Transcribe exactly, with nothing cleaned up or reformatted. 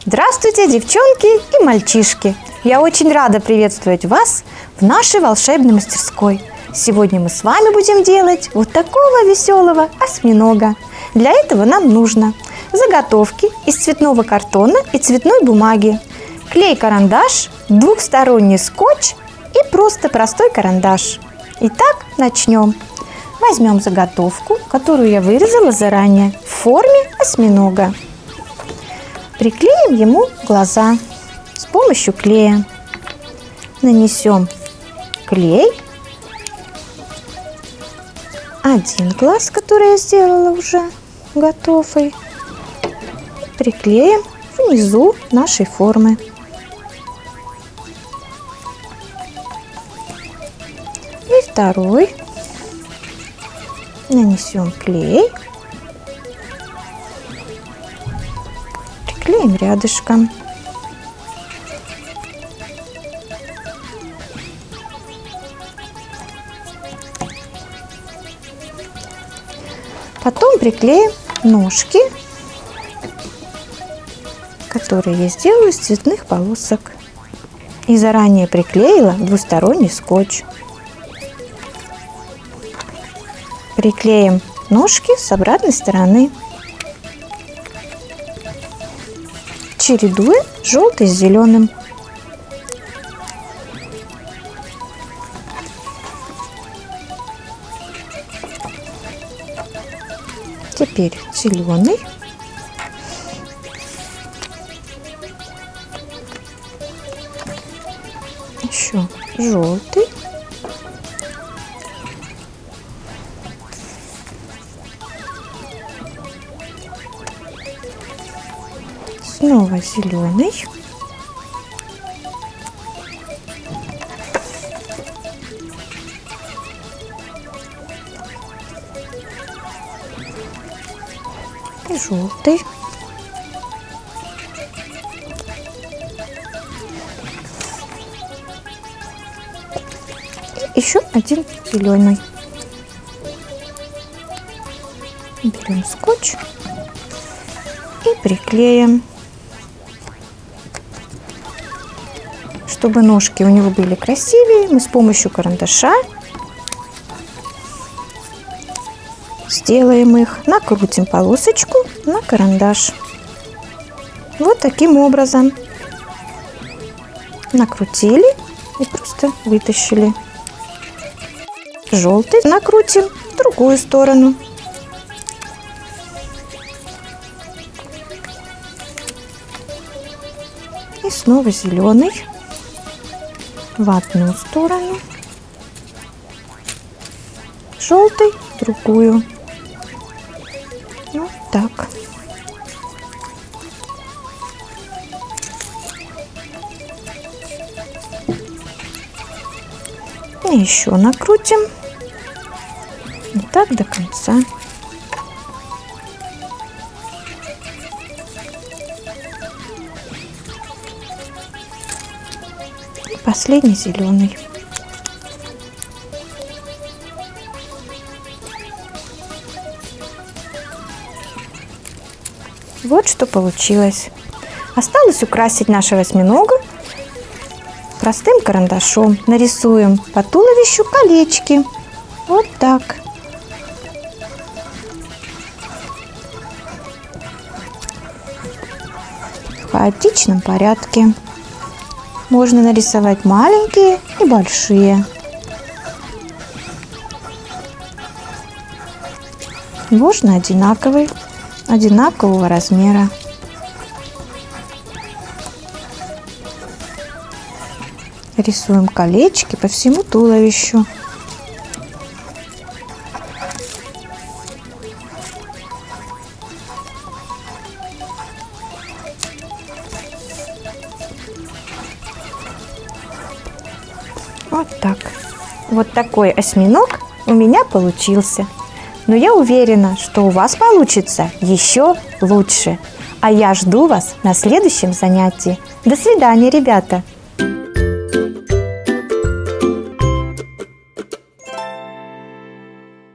Здравствуйте, девчонки и мальчишки! Я очень рада приветствовать вас в нашей волшебной мастерской. Сегодня мы с вами будем делать вот такого веселого осьминога. Для этого нам нужно заготовки из цветного картона и цветной бумаги, клей-карандаш, двухсторонний скотч и просто простой карандаш. Итак, начнем. Возьмем заготовку, которую я вырезала заранее в форме осьминога. Приклеим ему глаза с помощью клея. Нанесем клей. Один глаз, который я сделала уже готовый, приклеим внизу нашей формы. И второй. Нанесем клей. Приклеим рядышком. Потом приклеим ножки, которые я сделаю из цветных полосок. И заранее приклеила двусторонний скотч. Приклеим ножки с обратной стороны. Чередуем желтый с зеленым. Теперь зеленый. Еще желтый. Снова зеленый. И желтый. И еще один зеленый. Берем скотч и приклеим. Чтобы ножки у него были красивее, мы с помощью карандаша сделаем их, накрутим полосочку на карандаш. Вот таким образом. Накрутили и просто вытащили. Желтый накрутим в другую сторону. И снова зеленый в одну сторону, желтый в другую. Вот так. И еще накрутим. И так до конца. И последний зеленый. Вот что получилось. Осталось украсить нашего осьминога простым карандашом. Нарисуем по туловищу колечки. Вот так. В хаотичном порядке. Можно нарисовать маленькие и большие. Можно одинаковый. Одинакового размера. Рисуем колечки по всему туловищу. Вот так. Вот такой осьминог у меня получился. Но я уверена, что у вас получится еще лучше. А я жду вас на следующем занятии. До свидания, ребята!